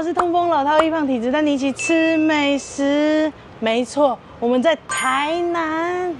我是痛风老饕易胖体质，带你一起吃美食。没错，我们在台南。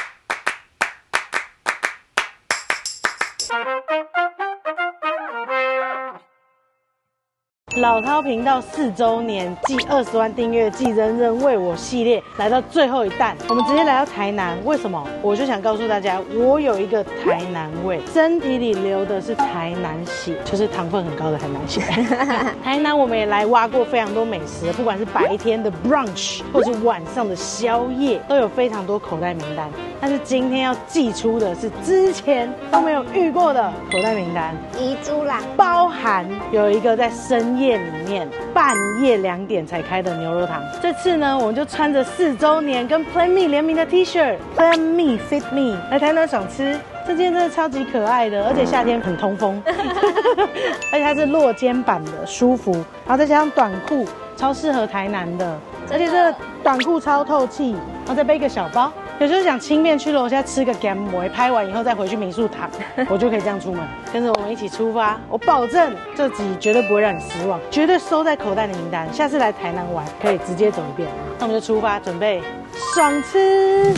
老饕频道4周年暨20万订阅暨人人为我系列来到最后一弹，我们直接来到台南。为什么？我就想告诉大家，我有一个台南味，身体里流的是台南血，就是糖分很高的台南血。台南我们也来挖过非常多美食，不管是白天的 brunch 或是晚上的宵夜，都有非常多口袋名单。但是今天要寄出的是之前都没有遇过的口袋名单， 遗珠啦， 包含有一个在深夜里面半夜2点才开的牛肉汤。这次呢，我们就穿着4周年跟 Plan Me 联名的 T 恤 Plan Me Fit Me 来台南爽吃。这件真的超级可爱的，而且夏天很通风，而且它是落肩版的，舒服，然后再加上短裤，超适合台南的，而且这个短裤超透气，然后再背一个小包。有时候想轻便去楼下吃个 game， 拍完以后再回去民宿躺，我就可以这样出门。跟着我们一起出发，我保证这集绝对不会让你失望，绝对收在口袋的名单。下次来台南玩可以直接走一遍。那我们就出发，准备爽吃。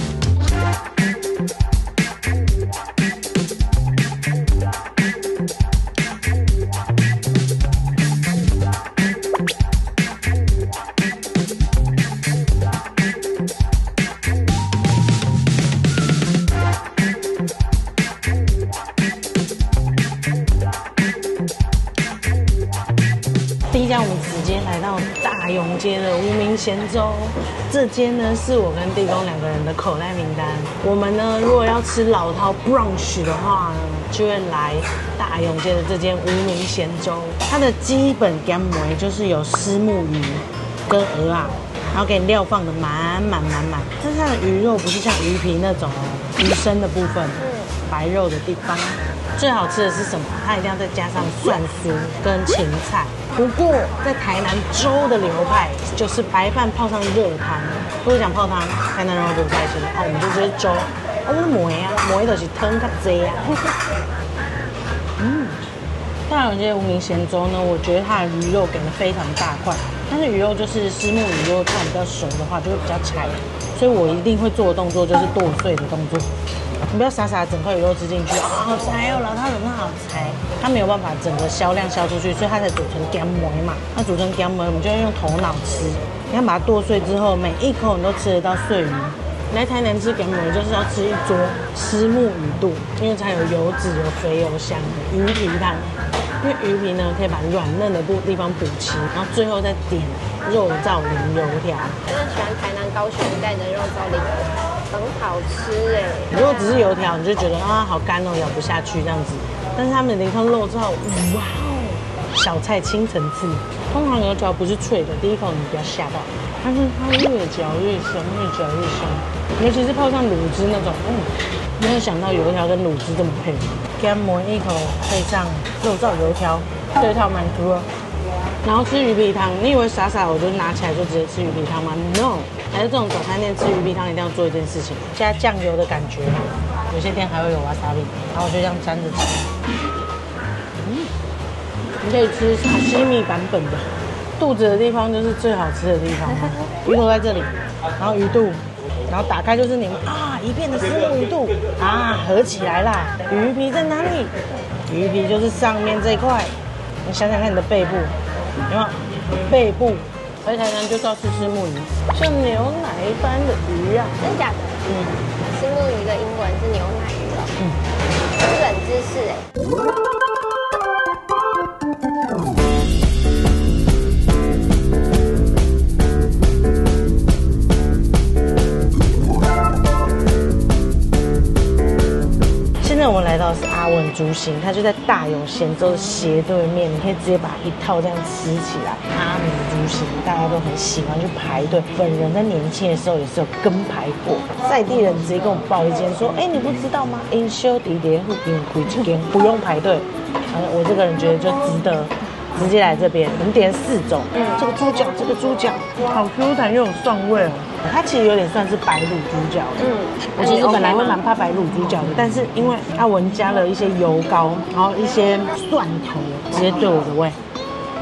第一家我们直接来到大勇街的无名咸粥，这间呢是我跟地公2个人的口袋名单。我们呢如果要吃老饕 brunch 的话呢，就会来大勇街的这间无名咸粥。它的基本干梅就是有虱目鱼跟蚵仔，然后给你料放的满满，但是它的鱼肉不是像鱼皮那种鱼身的部分，白肉的地方。最好吃的是什么？它一定要再加上蒜酥跟芹菜。不过在台南粥的流派就是白饭泡上热汤，不是讲泡汤，台南人会不开心。我们就直接粥，我们梅啊，梅就是汤较济啊。大勇街无名咸粥呢，我觉得它的鱼肉给的非常大块，但是鱼肉就是虱目鱼，如果看比较熟的话就会比较柴，所以我一定会做的动作就是剁碎的动作。你不要傻傻整块鱼肉吃进去，好柴哦，老饕怎么好柴？它没有办法整个销量销出去，所以它才煮成干梅嘛。那煮成干梅，我们就要用头脑吃。你看把它剁碎之后，每一口你都吃得到碎鱼。来台南吃干梅就是要吃一桌虱目鱼肚，因为才有油脂、有肥有香的鱼皮汤。因为鱼皮呢可以把软嫩的地方补齐，然后最后再点肉燥淋油条。 真的喜欢台南高雄一带的肉燥淋油条，很好吃哎。 如果只是油条，你就觉得啊好干哦，咬不下去这样子。但是他们的淋汤肉燥，哇哦，小菜青层次。通常油条不是脆的，第一口你不要吓到，但是它越嚼越香，越嚼越香。尤其是泡上卤汁那种，没有想到油条跟卤汁这么配。干梅一口配上肉燥油条，这套蛮足了。然后吃鱼皮汤，你以为傻傻我就拿起来就直接吃鱼皮汤吗 ？No， 来这种早餐店吃鱼皮汤一定要做一件事情，加酱油的感觉。有些店还会有瓦萨比，然后我就这样沾着吃。你可以吃沙西米版本的，肚子的地方就是最好吃的地方。鱼头在这里，然后鱼肚。然后打开就是你们一片的虱目鱼肚合起来啦。鱼皮在哪里？鱼皮就是上面这一块。你想想看你的背部，有没有？背部，而台南就是要吃虱目鱼，像牛奶般的鱼啊。 真假的？虱目鱼的英文是牛奶鱼哦。是冷知识哎。 现在我们来到的是阿文猪心，它就在大勇咸粥的斜对面，你可以直接把一套这样吃起来。阿米猪心大家都很喜欢去排队，本人在年轻的时候也是有跟排过。在地人直接跟我报一间说，你不知道吗？因修迪连附近开一间，不用排队。我这个人觉得就值得。直接来这边，我们点4种。这个猪脚，好 Q 弹又有蒜味哦。它其实有点算是白卤猪脚。我其实本来会蛮怕白卤猪脚的，但是因为阿文加了一些油膏，然后一些蒜头，直接对我的胃。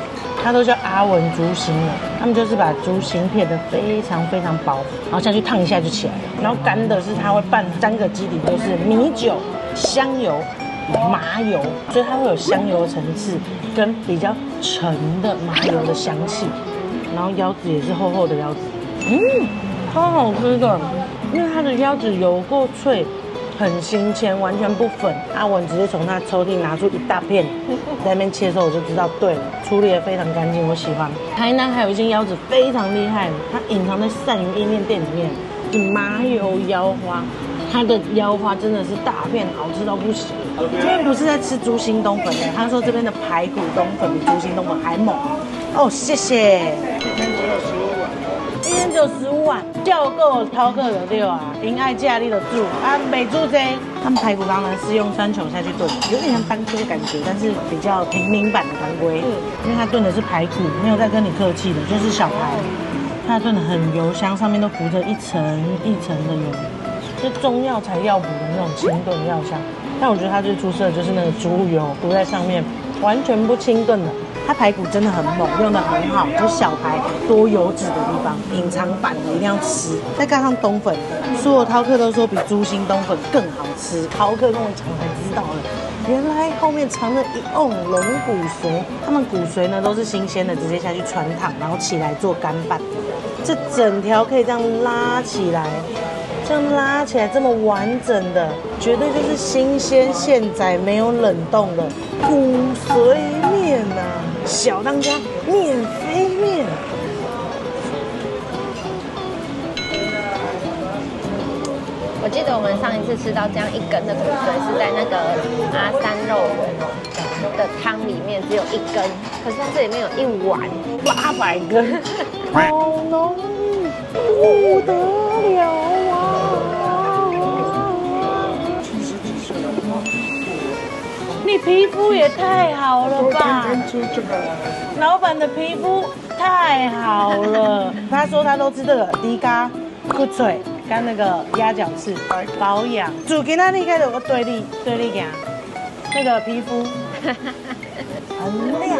它都叫阿文猪心了。他们就是把猪心片得非常非常薄，然后下去烫一下就起来了。然后干的是它会拌3个基底，都是米酒、香油、麻油，所以它会有香油层次跟比较沉的麻油的香气。然后腰子也是厚厚的腰子，超好吃的，因为它的腰子有够脆。很新鲜，完全不粉。阿文直接从他抽屉拿出一大片，在那边切的时候我就知道对了，处理得非常干净，我喜欢。台南还有一间腰子非常厉害，它隐藏在鳝鱼意面店里面，是麻油腰花。它的腰花真的是大片，好吃到不行。这边不是在吃猪心冬粉的，他说这边的排骨冬粉比猪心冬粉还猛。哦，谢谢。一天只有15碗，叫够饕客就对啊，因爱价你就煮啊，没煮这。他们排骨汤呢是用酸球下去炖，有点像当归的感觉，但是比较平民版的当归。因为它炖的是排骨，没有在跟你客气的，就是小排。它炖的很油香，上面都浮着一层一层的油，是中药材药补的那种清炖药香。但我觉得它最出色的就是那个猪油涂在上面，完全不清炖的。它排骨真的很猛，用的很好，就是小排多油脂的地方，隐藏版的一定要吃。再加上冬粉，所有饕客都说比猪心冬粉更好吃。饕客跟我讲才知道了，原来后面藏着一瓮龙骨髓，他们骨髓呢都是新鲜的，直接下去穿烫，然后起来做干拌。这整条可以这样拉起来。这样拉起来这么完整的，绝对就是新鲜现宰没有冷冻的骨髓面啊！小当家免费面。 我记得我们上一次吃到这样一根的骨髓是在那个阿三肉的汤里面，只有1根，可是它这里面有1碗 800根，好浓，不得了啊！你皮肤也太好了吧！老板的皮肤太好了，他说他都吃这个低咖、骨髓跟那个鸭脚翅保养。主给他离开有个对立给他，那个皮肤很亮。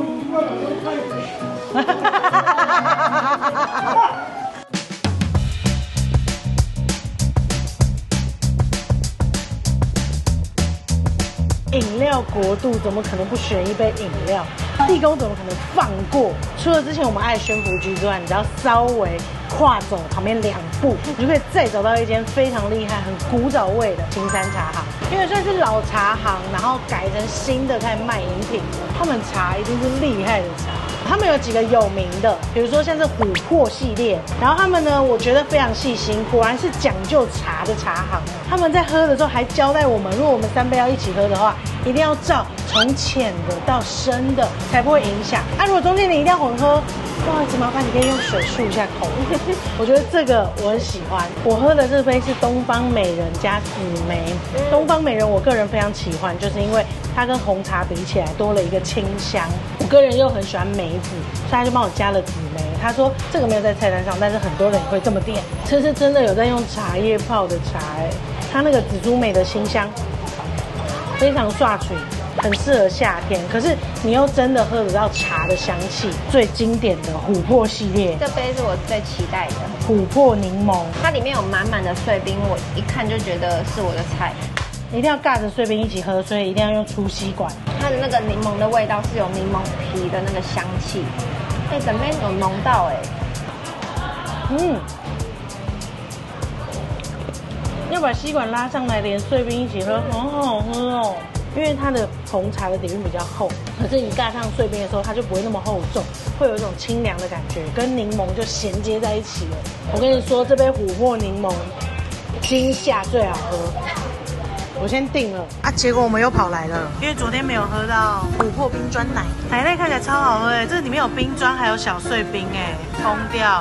饮料国度怎么可能不选一杯饮料？地公怎么可能放过？除了之前我们爱宣福居之外，你只要稍微跨走旁边2步，你就可以再找到一间非常厉害、很古早味的青山茶行。因为算是老茶行，然后改成新的开始卖饮品，他们茶一定是厉害的茶。他们有几个有名的，比如说像是琥珀系列，然后他们呢，我觉得非常细心，果然是讲究茶的茶行。他们在喝的时候还交代我们，如果我们3杯要一起喝的话，一定要照从浅的到深的，才不会影响。如果中间你一定要混喝，不好意思，麻烦你可以用水漱一下口。我觉得这个我很喜欢。我喝的这杯是东方美人加紫梅。东方美人我个人非常喜欢，就是因为它跟红茶比起来多了一个清香。我个人又很喜欢梅子，所以他就帮我加了紫梅。他说这个没有在菜单上，但是很多人也会这么点。这是真的有在用茶叶泡的茶，它那个紫苏梅的清香非常刷嘴。很适合夏天，可是你又真的喝得到茶的香气。最经典的琥珀系列， 这杯是我最期待的琥珀柠檬， 它里面有满满的碎冰，我一看就觉得是我的菜。 一定要尬着碎冰一起喝，所以一定要用粗吸管。 它的那个柠檬的味道是有柠檬皮的那个香气，整边有浓到要把吸管拉上来，连碎冰一起喝，好好喝哦。因为它的红茶的底蕴比较厚，可是你尬上碎冰的时候，它就不会那么厚重，会有一种清凉的感觉，跟柠檬就衔接在一起了。我跟你说，这杯琥珀柠檬今夏最好喝，我先订了啊，结果我们又跑来了，因为昨天没有喝到琥珀冰砖奶，奶类看起来超好喝哎，这里面有冰砖还有小碎冰哎，疯掉。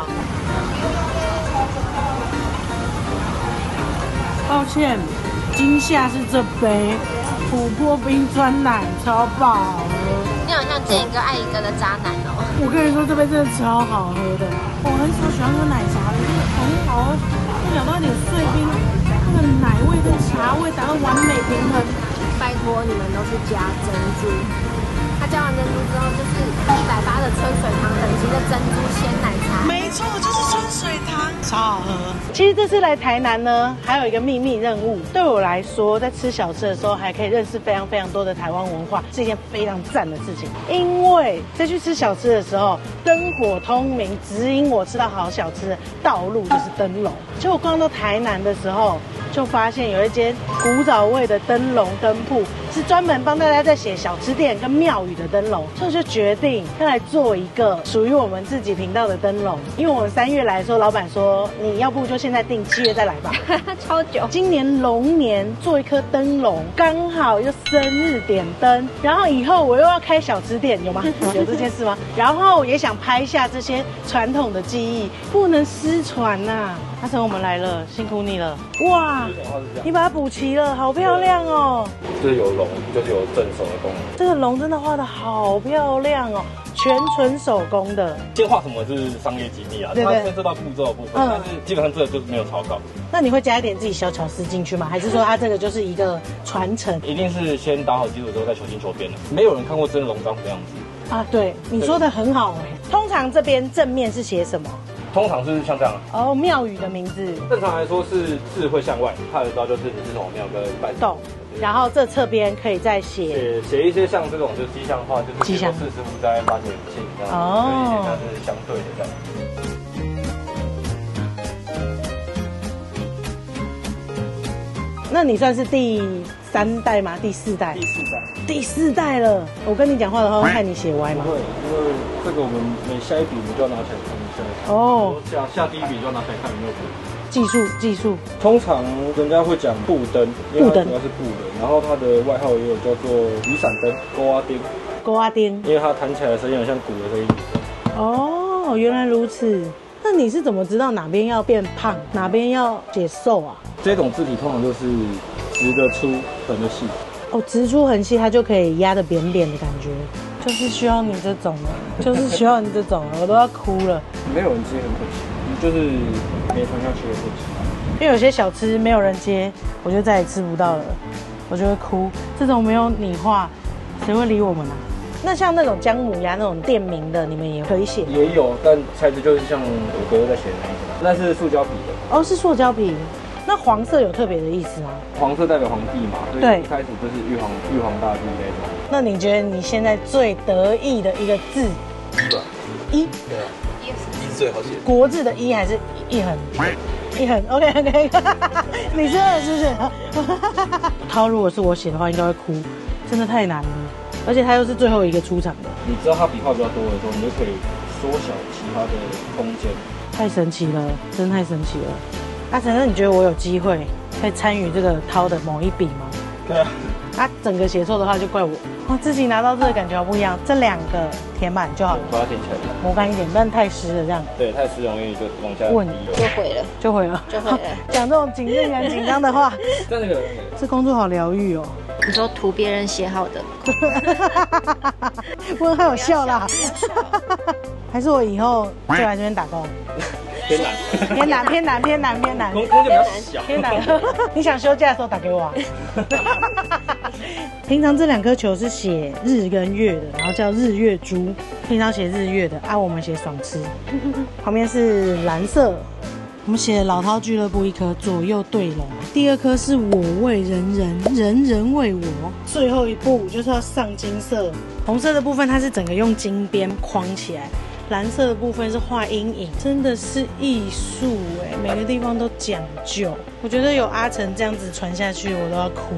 抱歉，今夏是这杯。琥珀冰砖奶超爆好喝， 你好像见一个爱一个的渣男哦。 我跟你说，这杯真的超好喝的。我很少喜欢喝奶茶的，真的很好喝，就咬到一点碎冰，那个奶味跟茶味达到完美平衡。 拜托你们都是加珍珠， 它加完珍珠之后，就是180的春水堂等级的珍珠鲜奶茶。 没错，就是春水堂，超好喝。其实这次来台南呢，还有一个秘密任务。对我来说，在吃小吃的时候，还可以认识非常非常多的台湾文化，是一件非常赞的事情。因为在去吃小吃的时候，灯火通明，指引我吃到好小吃的道路就是灯笼。结果逛到台南的时候，就发现有一间古早味的灯笼灯铺，是专门帮大家在写小吃店跟庙宇的灯笼，所以就决定要来做一个属于我们自己频道的灯笼。因为我们3月来的时候，老板说你要不就现在订，7月再来吧。 超久。 今年龙年做一颗灯笼，刚好又生日点灯，然后以后我又要开小吃店，有吗？有这件事吗？然后也想拍下这些传统的技艺，不能失传呐。阿成，我们来了，辛苦你了。哇，你把它补齐了，好漂亮哦。 就是有龙，就是有正手的功能。 这个龙真的画得好漂亮哦，全纯手工的。 先画什么是商业机密啊， 对对它牵涉到步骤的部分，但是基本上这个就是没有草稿。 那你会加一点自己小巧思进去吗？还是说它这个就是一个传承？ 一定是先打好基础之后再求新求变的。没有人看过真的龙长什么样子啊？对，你说的很好哎。通常这边正面是写什么？ 通常是像这样哦，庙宇的名字。 正常来说是字会向外，看得到就是你是什么庙跟拜懂。然后这侧边可以再写一些像这种就是吉祥话，就是吉祥四十五灾八九庆这样，有一点它是相对的这样。 那你算是第3代吗？第4代？第4代了。我跟你讲话的话，会害你写歪吗？ 不会，因为这个我们每下一笔，我们就要拿起来看一下。 哦。 下第一笔就要拿起来看有没有符。 技术。 通常人家会讲布灯，因为它主要是布的，然后它的外号也有叫做雨伞灯、勾阿丁。 勾阿丁， 因为它弹起来的声音很像鼓的声音。 哦，原来如此。那你是怎么知道哪边要变胖，哪边要减瘦啊？ 这种字体通常就是直的粗，横的细。 哦，直出横细，它就可以压得扁扁的感觉，就是需要你这种了，就是需要你这种了，我都要哭了。 没有人接很可惜，就是没传下去的可惜。 因为有些小吃没有人接，我就再也吃不到了，我就会哭。这种没有你画，谁会理我们啊？那像那种姜母鸭那种店名的，你们也可以写？ 也有，但材质就是像我哥哥在写的那一种，那是塑胶皮的。 哦，是塑胶皮。那黄色有特别的意思吗？ 黄色代表皇帝嘛，所以一开始就是玉皇大帝那种。 那你觉得你现在最得意的一个字？一。 对啊，一是最好写。 国字的一还是一横？一横 ，OK， 你真的是不是？他如果是我写的话，应该会哭，真的太难了，而且他又是最后一个出场的。 你知道他笔画比较多的时候，你就可以缩小其他的空间。 太神奇了，真太神奇了。阿成，那你觉得我有机会可以参与这个涛的某一笔吗？ 对啊。 他整个写错的话就怪我。我自己拿到这个感觉好不一样，这2个填满就好了， 把它填起来， 磨干一点，但太湿了这样。 对，太湿容易就往下问就毁了。 讲这种令人紧张的话， 在那个这工作好疗愈哦。 你说图别人写好的， 问号有笑啦。还是我以后就来这边打工？偏难，空间比较小，偏难。你想休假的时候打给我啊。平常这2颗球是写日跟月的，然后叫日月珠。平常写日月的，我们写爽吃。旁边是蓝色，我们写老饕俱乐部1颗，左右对拢。第2颗是我为人人，人人为我。最后一步就是要上金色，红色的部分它是整个用金边框起来。蓝色的部分是画阴影，真的是艺术哎，每个地方都讲究。我觉得有阿成这样子传下去，我都要哭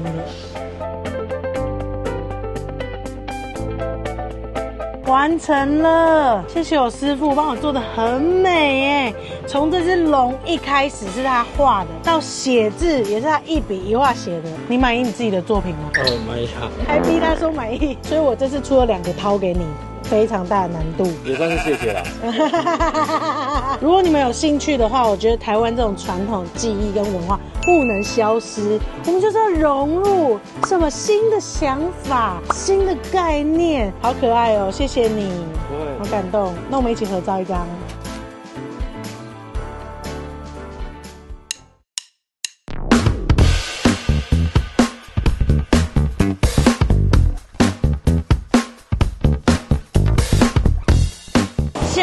了。完成了，谢谢我师傅帮我做的很美哎。从这只龙一开始是他画的，到写字也是他一笔一画写的。你满意你自己的作品吗？ 满意啊。 还逼他说满意，所以我这次出了2个涛给你。非常大的难度， 也算是谢谢啦。 如果你们有兴趣的话，我觉得台湾这种传统技艺跟文化不能消失，我们就是要融入什么新的想法、新的概念，好可爱哦！谢谢你，好感动。那我们一起合照一张。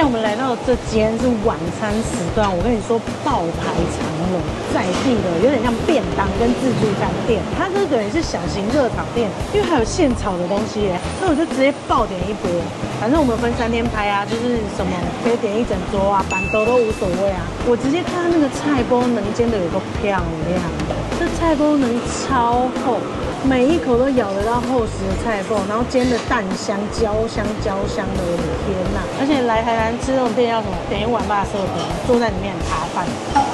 在我们来到这间是晚餐时段，我跟你说爆排长龙，在地的有点像便当跟自助餐店，它这个也是小型热炒店，因为还有现炒的东西耶，所以我就直接爆点一波。反正我们分3天拍啊，就是什么可以点一整桌啊，板豆都无所谓啊。我直接看它那个菜包能煎的有个漂亮，这菜包能超厚。每一口都咬得到厚实的菜脯，然后煎的蛋香、焦香的，我的天哪！而且来台南吃这种店要什么？点一碗霸色皮，坐在里面扒饭。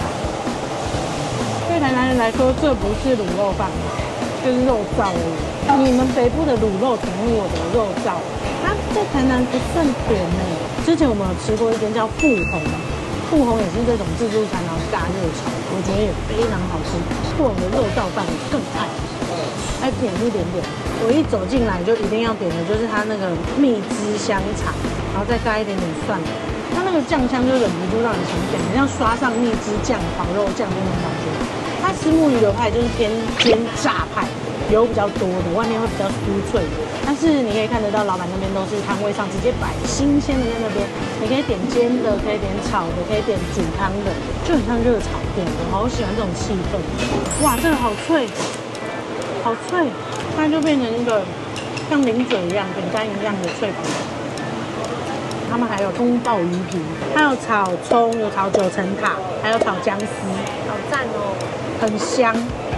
对台南人来说，这不是卤肉饭，就是肉燥而已。你们北部的卤肉挺我的肉燥，它在台南不算甜呢。之前我们有吃过一间叫富红，富红也是这种自助餐，然后大热炒，我觉得也非常好吃。富红的肉燥饭我更爱。爱点一点点，我一走进来就一定要点的就是它那个蜜汁香肠，然后再加一点点蒜，它那个酱香就忍不住让你想点，很像刷上蜜汁酱、烤肉酱那种感觉。它虱目鱼的派就是偏煎炸派，油比较多的，外面会比较酥脆。但是你可以看得到，老板那边都是摊位上直接摆新鲜的在那边，你可以点煎的，可以点炒的，可以点煮汤的，就很像热炒店。我好喜欢这种气氛。哇，这个好脆。好脆，它就变成一个像零嘴一样、饼干一样的脆皮。他们还有宫爆鱼皮，还有炒葱，有炒9层塔，还有炒姜丝， 好赞哦， 很香。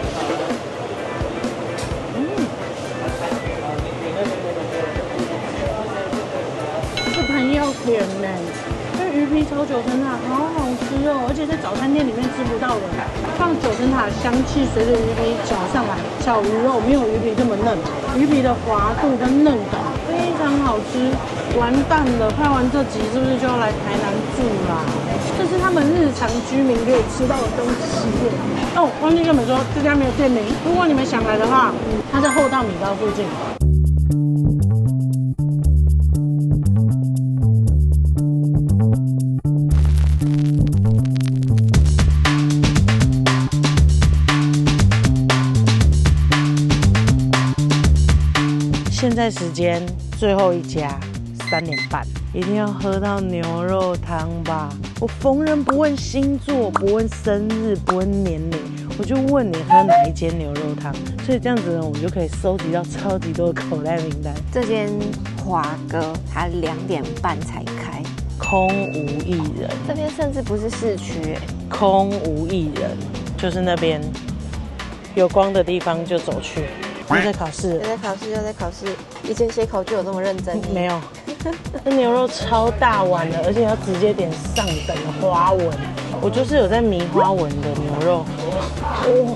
这盘要甜呢，这鱼皮炒9层塔好好吃哦，而且在早餐店里面吃不到的。放9层塔香气随着鱼皮搅上来，炒鱼肉没有鱼皮这么嫩，鱼皮的滑度跟嫩感非常好吃。完蛋了，拍完这集是不是就要来台南住啦？这是他们日常居民可以吃到的东西耶。哦，忘记跟你们说，这家没有店名，如果你们想来的话，它在厚道米糕附近。现在时间最后一家3点半，一定要喝到牛肉汤吧！我逢人不问星座，不问生日，不问年龄，我就问你喝哪一间牛肉汤。所以这样子呢，我就可以收集到超级多的口袋名单。 这间华哥他2点半才开， 空无一人。 这边甚至不是市区， 空无一人，就是那边有光的地方就走去。又在考试， 又在考试。以前写考就有这么认真？ 没有。这牛肉超大碗的，而且要直接点上等的花纹。我就是有在迷花纹的牛肉。哦，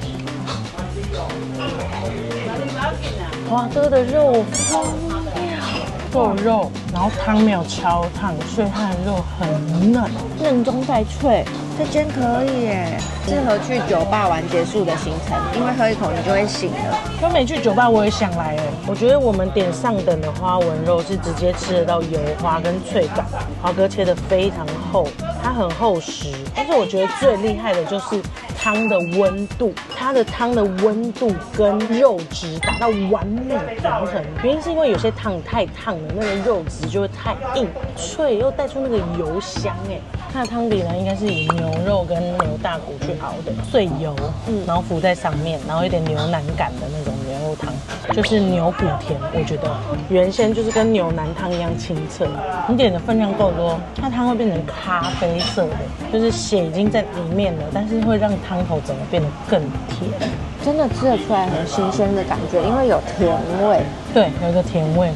华哥的肉疯掉，肉，然后汤没有超烫，所以它的肉很嫩，嫩中带脆。 这间可以耶，适合去酒吧玩结束的行程，因为喝一口你就会醒了。 都没去酒吧，我也想来哎。我觉得我们点上等的花纹肉是直接吃得到油花跟脆感，华哥切得非常厚，它很厚实。但是我觉得最厉害的就是汤的温度，它的汤的温度跟肉质达到完美平衡。原因是因为有些汤太烫了，那个肉质就会太硬，脆又带出那个油香哎。它的汤底呢，应该是以牛肉跟牛大骨去熬的，碎油，然后浮在上面，然后有点牛腩感的那种牛肉汤，就是牛骨甜。我觉得原先就是跟牛腩汤一样清澈，你点的分量够多，它汤会变成咖啡色的，就是血已经在里面了，但是会让汤头整个变得更甜。 真的吃得出来很新鲜的感觉，因为有甜味。 对，有一个甜味。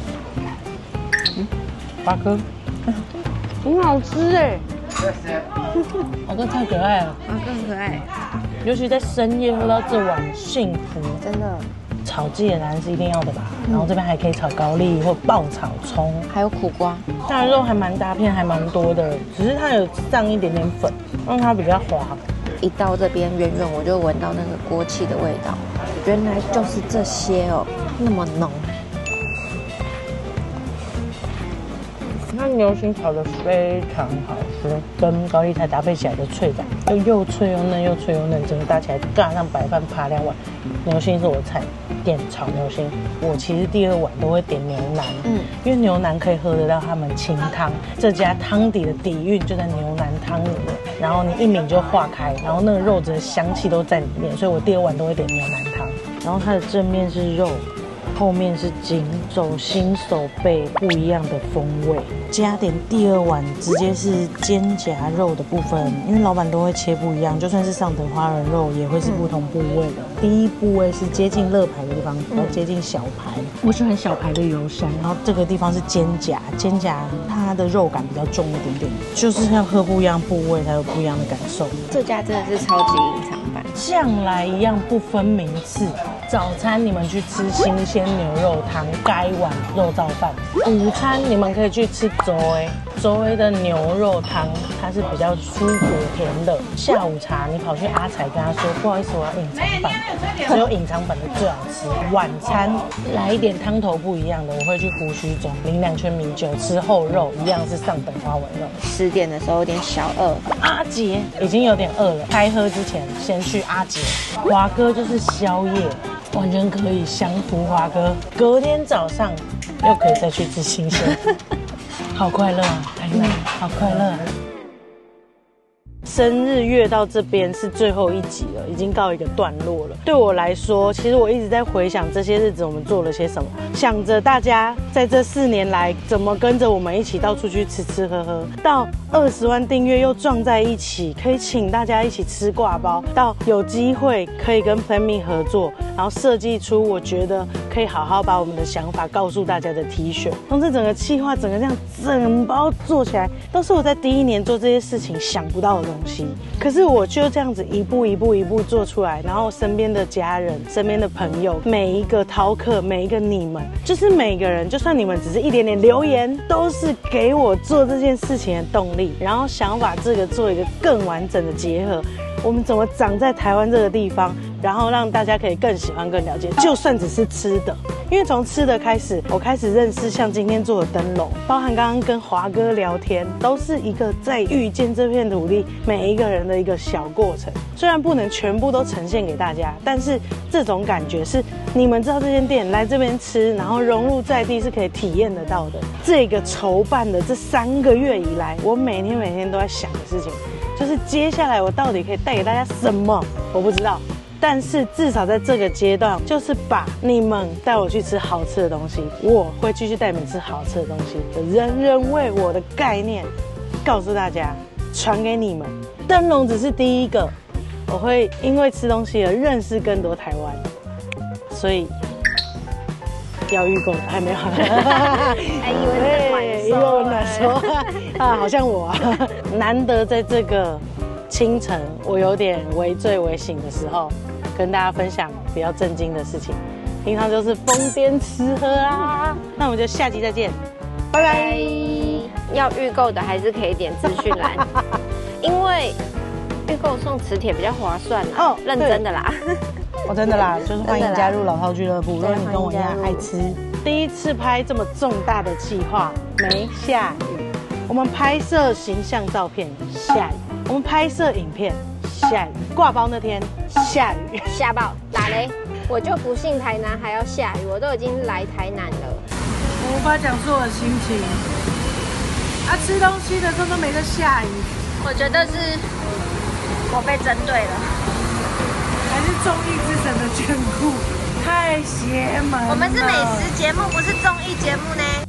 华哥，很好吃哎。华哥太可爱了， 华哥很可爱， 尤其在深夜喝到这碗幸福， 真的。 炒芥蓝是一定要的吧？然后这边还可以炒高丽或爆炒葱， 还有苦瓜。 当然肉还蛮大片，还蛮多的，只是它有上一点点粉，让它比较滑。 一到这边远远我就闻到那个锅气的味道，原来就是这些哦，那么浓。那牛心炒得非常好吃，跟高丽菜搭配起来的脆感，又脆又嫩，又脆又嫩，整个搭起来尬上白饭扒2碗。牛心是我菜，点炒牛心。我其实第2碗都会点牛腩，因为牛腩可以喝得到他们清汤，这家汤底的底蕴就在牛腩汤里面，然后你一抿就化开，然后那个肉质的香气都在里面，所以我第2碗都会点牛腩汤。然后它的正面是肉，后面是筋，手心手背不一样的风味。加点第2碗直接是肩胛肉的部分，因为老板都会切不一样，就算是上等花仁肉也会是不同部位的。第1部位是接近肋排的地方，比较接近小排，我喜欢小排的油香。然后这个地方是肩胛，肩胛它的肉感比较重一点点，就是要喝不一样部位才有不一样的感受。 这家真的是超级隐藏版， 向来一样不分名次。早餐你们去吃新鲜牛肉汤，盖一碗肉燥饭。午餐你们可以去吃周围的牛肉汤，它是比较蔬果甜的。下午茶你跑去阿财跟他说，不好意思，我要隐藏版，只有隐藏版的最好吃。晚餐来一点汤头不一样的，我会去胡须中淋2圈米酒，吃厚肉，一样是上等花纹肉。 10点的时候有点小饿， 阿杰已经有点饿了，开喝之前先去阿杰。华哥就是宵夜，完全可以降服华哥，隔天早上又可以再去吃新鲜，好快乐啊！台南，好快乐啊！生日月到这边是最后一集了，已经告一个段落了。对我来说，其实我一直在回想这些日子我们做了些什么，想着大家在这4年来怎么跟着我们一起到处去吃吃喝喝，到20万订阅又撞在一起，可以请大家一起吃挂包，到有机会可以跟 Plan-Me 合作，然后设计出我觉得可以好好把我们的想法告诉大家的 T 恤。从这整个企划，整个这样整包做起来，都是我在第1年做这些事情想不到的东西。可是我就这样子一步做出来，然后身边的家人、身边的朋友，每一个饕客，每一个你们，就是每个人，就算你们只是一点点留言，都是给我做这件事情的动力，然后想把这个做一个更完整的结合。我们怎么长在台湾这个地方，然后让大家可以更喜欢、更了解，就算只是吃的。因为从吃的开始，我开始认识像今天做的灯笼，包含刚刚跟华哥聊天，都是一个在遇见这片土地每一个人的一个小过程。虽然不能全部都呈现给大家，但是这种感觉是你们知道这间店来这边吃，然后融入在地是可以体验得到的。这个筹办的这3个月以来，我每天都在想的事情，就是接下来我到底可以带给大家什么，我不知道。但是至少在这个阶段，就是把你们带我去吃好吃的东西，我会继续带你们吃好吃的东西，人人为我的概念，告诉大家，传给你们。灯笼只是第1个，我会因为吃东西而认识更多台湾，所以要预购的还没有。 还以为我暖说啊，好像我啊，难得在这个清晨，我有点微醉微醒的时候，跟大家分享比较震惊的事情。平常就是疯癫吃喝啊，那我们就下集再见，拜拜。 要预购的还是可以点资讯栏，因为预购送磁铁比较划算啦。哦，认真的啦。 我真的啦，就是欢迎加入老饕俱乐部。如果你跟我一样爱吃，第1次拍这么重大的企划，没下雨。我们拍摄形象照片下雨，我们拍摄影片下雨，挂包那天下雨， 下暴打雷。我就不信台南还要下雨，我都已经来台南了。 我无法讲述我的心情。啊，吃东西的时候都没在下雨。 我觉得是我被针对了， 还是综艺之神的眷顾，太邪门了。 我们是美食节目，不是综艺节目呢。